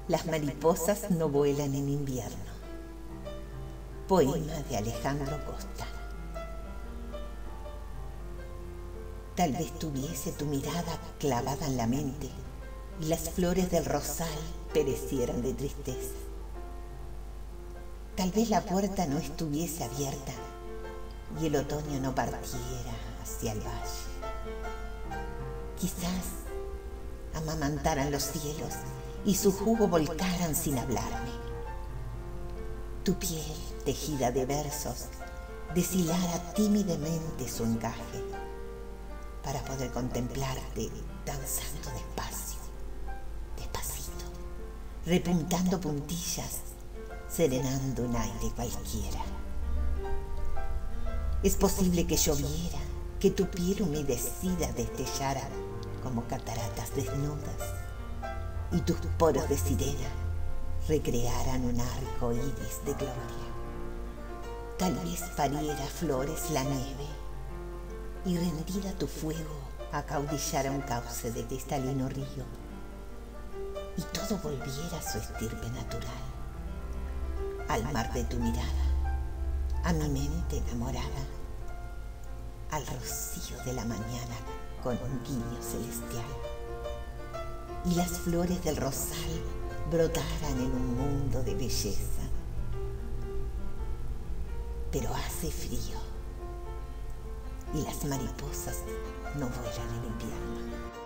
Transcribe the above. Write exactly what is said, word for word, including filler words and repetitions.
Las mariposas no vuelan en invierno. Poema de Alejandro Costa. Tal vez tuviese tu mirada clavada en la mente y las flores del rosal perecieran de tristeza. Tal vez la puerta no estuviese abierta y el otoño no partiera hacia el valle. Quizás amamantaran los cielos y su jugo volcaran sin hablarme. Tu piel, tejida de versos, deshilara tímidamente su encaje para poder contemplarte danzando despacio, despacito, repuntando puntillas, serenando un aire cualquiera. Es posible que lloviera, que tu piel humedecida destellara como cataratas desnudas y tus poros de sirena recrearan un arco iris de gloria. Tal vez pariera flores la nieve y rendida tu fuego acaudillara un cauce de cristalino río y todo volviera a su estirpe natural, al mar de tu mirada, a mi mente enamorada, al rocío de la mañana con un guiño celestial, y las flores del rosal brotaran en un mundo de belleza. Pero hace frío y las mariposas no vuelan en invierno.